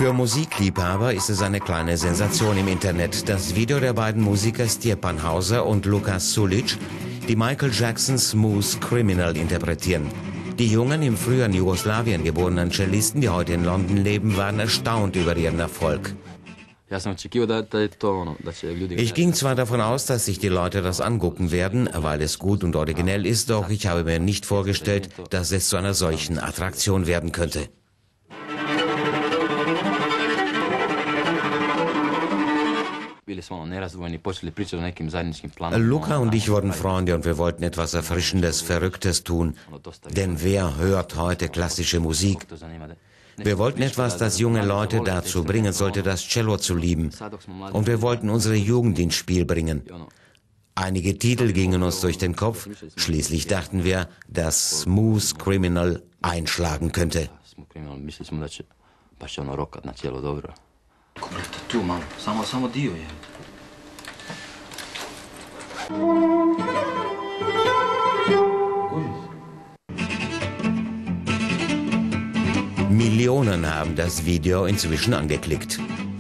Für Musikliebhaber ist es eine kleine Sensation im Internet. Das Video der beiden Musiker Stjepan Hauser und Lukas Sulic, die Michael Jacksons Smooth Criminal interpretieren. Die jungen, im früheren Jugoslawien geborenen Cellisten, die heute in London leben, waren erstaunt über ihren Erfolg. Ich ging zwar davon aus, dass sich die Leute das angucken werden, weil es gut und originell ist, doch ich habe mir nicht vorgestellt, dass es zu einer solchen Attraktion werden könnte. Luca und ich wurden Freunde und wir wollten etwas Erfrischendes, Verrücktes tun. Denn wer hört heute klassische Musik? Wir wollten etwas, das junge Leute dazu bringen sollte, das Cello zu lieben. Und wir wollten unsere Jugend ins Spiel bringen. Einige Titel gingen uns durch den Kopf. Schließlich dachten wir, dass Smooth Criminal einschlagen könnte. Millionen haben das Video inzwischen angeklickt.